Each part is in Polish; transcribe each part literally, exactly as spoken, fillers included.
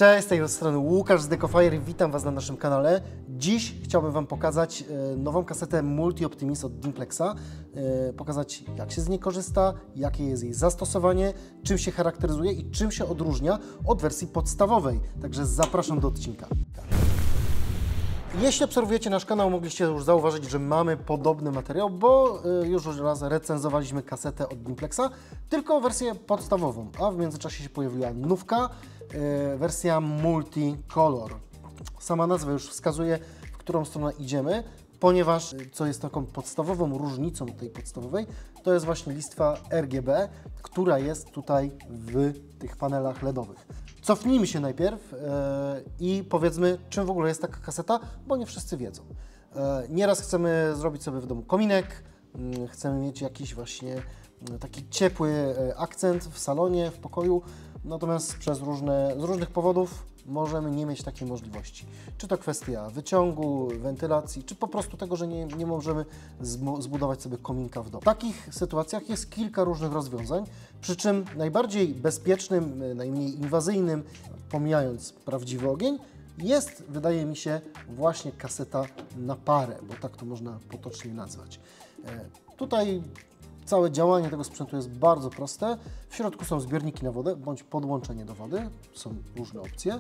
Cześć, z tej strony Łukasz z Decofire, witam Was na naszym kanale. Dziś chciałbym Wam pokazać nową kasetę Multi-Optimist od Dimplexa, pokazać jak się z niej korzysta, jakie jest jej zastosowanie, czym się charakteryzuje i czym się odróżnia od wersji podstawowej. Także zapraszam do odcinka. Jeśli obserwujecie nasz kanał, mogliście już zauważyć, że mamy podobny materiał, bo już raz recenzowaliśmy kasetę od Dimplexa, tylko wersję podstawową, a w międzyczasie się pojawiła nówka, wersja Multicolor. Sama nazwa już wskazuje, w którą stronę idziemy, ponieważ co jest taką podstawową różnicą tej podstawowej, to jest właśnie listwa R G B, która jest tutaj w tych panelach LEDowych. Cofnijmy się najpierw yy, i powiedzmy, czym w ogóle jest taka kaseta, bo nie wszyscy wiedzą. Yy, nieraz chcemy zrobić sobie w domu kominek, yy, chcemy mieć jakiś właśnie yy, taki ciepły yy, akcent w salonie, w pokoju, natomiast przez różne, z różnych powodów możemy nie mieć takiej możliwości. Czy to kwestia wyciągu, wentylacji, czy po prostu tego, że nie, nie możemy zbudować sobie kominka w domu. W takich sytuacjach jest kilka różnych rozwiązań, przy czym najbardziej bezpiecznym, najmniej inwazyjnym, pomijając prawdziwy ogień, jest, wydaje mi się, właśnie kaseta na parę, bo tak to można potocznie nazwać. E, tutaj całe działanie tego sprzętu jest bardzo proste. W środku są zbiorniki na wodę bądź podłączenie do wody. Są różne opcje.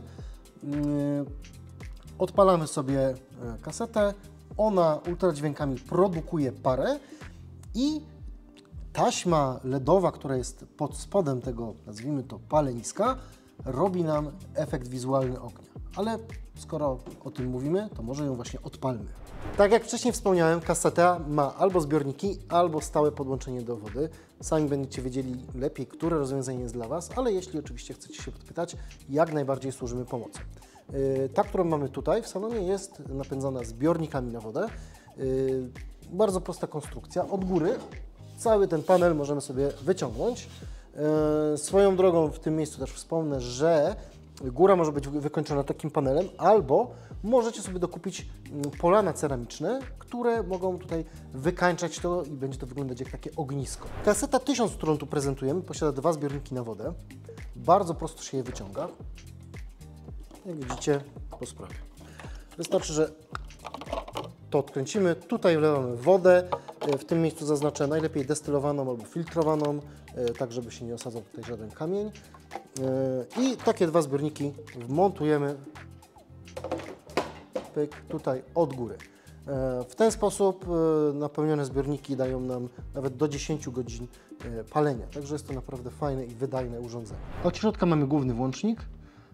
Odpalamy sobie kasetę. Ona ultradźwiękami produkuje parę i taśma LEDowa, która jest pod spodem tego, nazwijmy to, paleniska, robi nam efekt wizualny ognia. Ale skoro o tym mówimy, to może ją właśnie odpalmy. Tak jak wcześniej wspomniałem, kaseta ma albo zbiorniki, albo stałe podłączenie do wody. Sami będziecie wiedzieli lepiej, które rozwiązanie jest dla Was, ale jeśli oczywiście chcecie się podpytać, jak najbardziej służymy pomocą. Yy, ta, którą mamy tutaj w salonie, jest napędzana zbiornikami na wodę. Yy, bardzo prosta konstrukcja. Od góry cały ten panel możemy sobie wyciągnąć. Yy, swoją drogą w tym miejscu też wspomnę, że góra może być wykończona takim panelem, albo możecie sobie dokupić polana ceramiczne, które mogą tutaj wykańczać to i będzie to wyglądać jak takie ognisko. Kaseta tysiąc, którą tu prezentujemy, posiada dwa zbiorniki na wodę. Bardzo prosto się je wyciąga. Jak widzicie, po sprawie. Wystarczy, że to odkręcimy. Tutaj wlewamy wodę. W tym miejscu zaznaczę najlepiej destylowaną albo filtrowaną, tak żeby się nie osadzał tutaj żaden kamień. I takie dwa zbiorniki wmontujemy pyk, tutaj od góry. W ten sposób napełnione zbiorniki dają nam nawet do dziesięciu godzin palenia. Także jest to naprawdę fajne i wydajne urządzenie. Od środka mamy główny włącznik.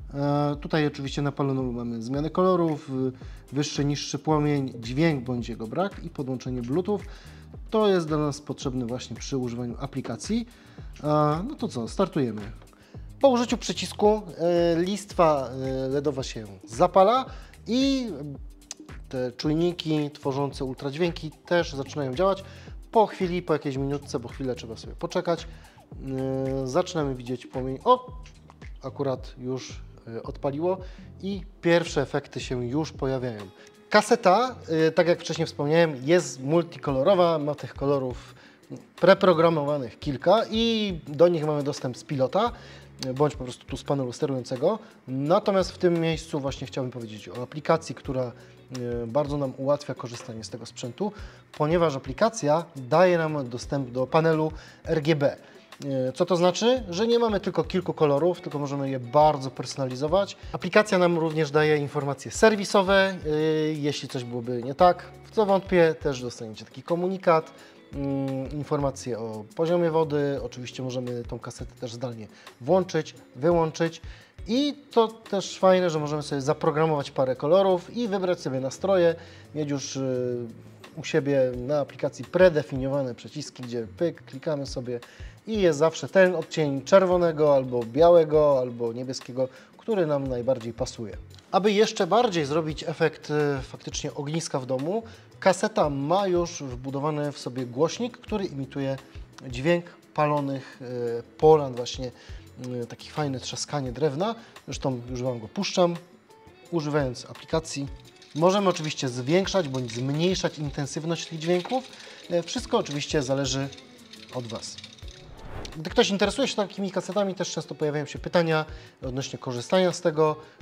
Tutaj oczywiście na panelu mamy zmianę kolorów, wyższy, niższy płomień, dźwięk bądź jego brak i podłączenie Bluetooth. To jest dla nas potrzebne właśnie przy używaniu aplikacji. No to co, startujemy. Po użyciu przycisku listwa LEDowa się zapala i te czujniki tworzące ultradźwięki też zaczynają działać. Po chwili, po jakiejś minutce, bo chwilę trzeba sobie poczekać, zaczynamy widzieć płomień. O, akurat już odpaliło i pierwsze efekty się już pojawiają. Kaseta, tak jak wcześniej wspomniałem, jest multikolorowa, ma tych kolorów preprogramowanych kilka i do nich mamy dostęp z pilota, bądź po prostu tu z panelu sterującego. Natomiast w tym miejscu właśnie chciałbym powiedzieć o aplikacji, która bardzo nam ułatwia korzystanie z tego sprzętu, ponieważ aplikacja daje nam dostęp do panelu R G B. Co to znaczy? Że nie mamy tylko kilku kolorów, tylko możemy je bardzo personalizować. Aplikacja nam również daje informacje serwisowe, jeśli coś byłoby nie tak, w co wątpię, też dostaniecie taki komunikat. Informacje o poziomie wody, oczywiście możemy tą kasetę też zdalnie włączyć, wyłączyć i to też fajne, że możemy sobie zaprogramować parę kolorów i wybrać sobie nastroje, mieć już u siebie na aplikacji predefiniowane przyciski, gdzie pyk, klikamy sobie i jest zawsze ten odcień czerwonego, albo białego, albo niebieskiego, który nam najbardziej pasuje. Aby jeszcze bardziej zrobić efekt faktycznie ogniska w domu, kaseta ma już wbudowany w sobie głośnik, który imituje dźwięk palonych polan, właśnie takie fajne trzaskanie drewna. Zresztą już Wam go puszczam, używając aplikacji. Możemy oczywiście zwiększać bądź zmniejszać intensywność tych dźwięków. Wszystko oczywiście zależy od Was. Gdy ktoś interesuje się takimi kasetami, też często pojawiają się pytania odnośnie korzystania z tego.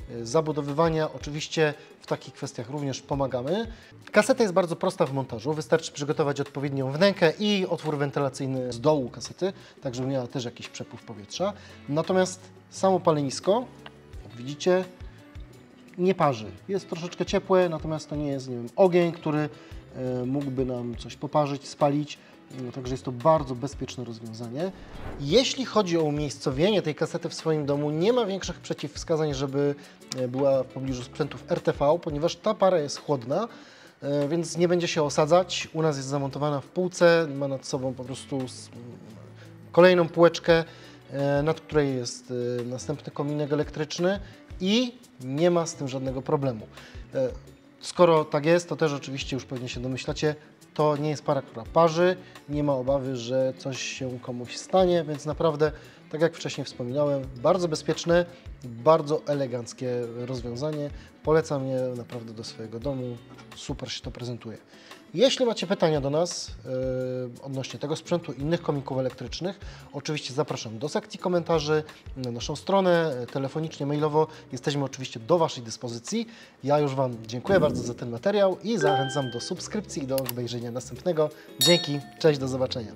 zabudowywania. Oczywiście w takich kwestiach również pomagamy. Kaseta jest bardzo prosta w montażu. Wystarczy przygotować odpowiednią wnękę i otwór wentylacyjny z dołu kasety, tak żeby miała też jakiś przepływ powietrza. Natomiast samo palenisko, jak widzicie, nie parzy. Jest troszeczkę ciepłe, natomiast to nie jest, nie wiem, ogień, który e, mógłby nam coś poparzyć, spalić. No, także jest to bardzo bezpieczne rozwiązanie. Jeśli chodzi o umiejscowienie tej kasety w swoim domu, nie ma większych przeciwwskazań, żeby była w pobliżu sprzętów R T V, ponieważ ta para jest chłodna, e, więc nie będzie się osadzać. U nas jest zamontowana w półce, ma nad sobą po prostu kolejną półeczkę, e, nad której jest e, następny kominek elektryczny i nie ma z tym żadnego problemu. E, skoro tak jest, to też oczywiście już pewnie się domyślacie, to nie jest para, która parzy, nie ma obawy, że coś się komuś stanie, więc naprawdę, tak jak wcześniej wspominałem, bardzo bezpieczne, bardzo eleganckie rozwiązanie. Polecam je naprawdę do swojego domu, super się to prezentuje. Jeśli macie pytania do nas yy, odnośnie tego sprzętu, innych komików elektrycznych, oczywiście zapraszam do sekcji komentarzy, na naszą stronę, telefonicznie, mailowo. Jesteśmy oczywiście do Waszej dyspozycji. Ja już Wam dziękuję bardzo za ten materiał i zachęcam do subskrypcji i do obejrzenia następnego. Dzięki, cześć, do zobaczenia.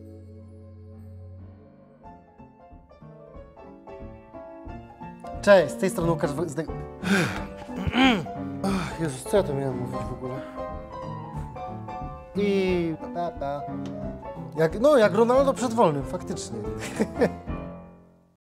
Cześć, z tej strony Łukasz... Jezus, co ja to miałem mówić w ogóle? I... Jak, no, jak Ronaldo przed wolnym, faktycznie.